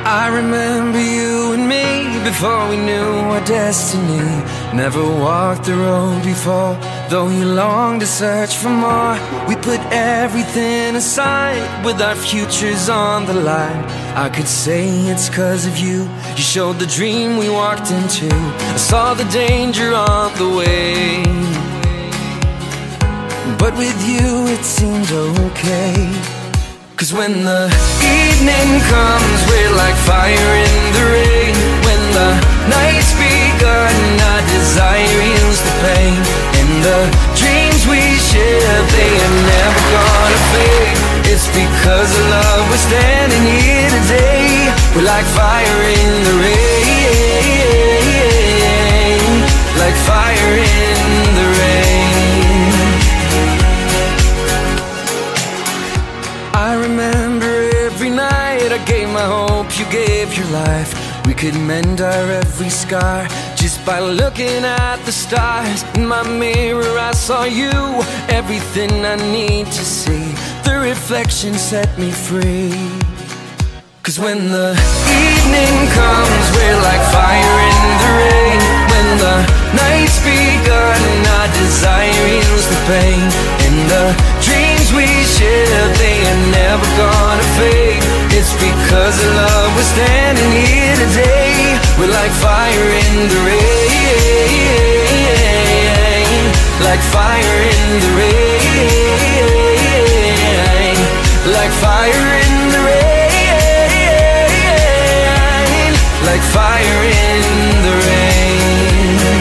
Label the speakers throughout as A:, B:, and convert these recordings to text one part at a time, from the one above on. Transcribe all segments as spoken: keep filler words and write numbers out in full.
A: I remember you and me before we knew our destiny. Never walked the road before, though you longed to search for more. We put everything aside with our futures on the line. I could say it's cause of you. You showed the dream we walked into. I saw the danger on the way, but with you it seemed okay. Cause when the evening comes, we're like fire in the rain. When the night's begun, our desire heals the pain. And the dreams we share, they are never gonna fade. It's because of love we're standing here today. We're like fire in the rain, like fire in the rain. I remember every night I gave my hope, you gave your life. We could mend our every scar just by looking at the stars. In my mirror I saw you, everything I need to see. The reflection set me free. Cause when the evening comes, we're like fire in the rain. When the night's begun, our desire heals the pain. And the dreams we share, they are never gonna fade. It's because of love we're standing here today. We're like fire in the rain, like fire in the rain, like fire in the rain, like fire in the rain.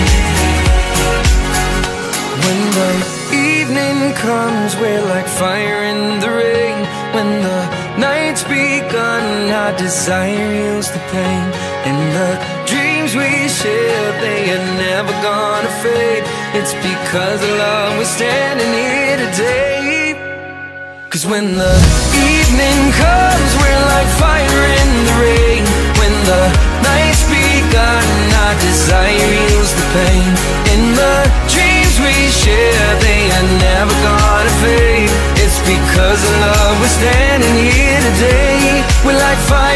A: When the evening comes, we're like fire in the rain. When the night's begun, our desire heals the pain. And the dreams we share, they are never gonna fade. It's because of love we're standing here today. Cause when the evening comes, we're like fire in the rain. When the night's begun, our desire heals the pain. And the dreams we share, they are never gonna fade. It's because of love we're standing here today. We're like fire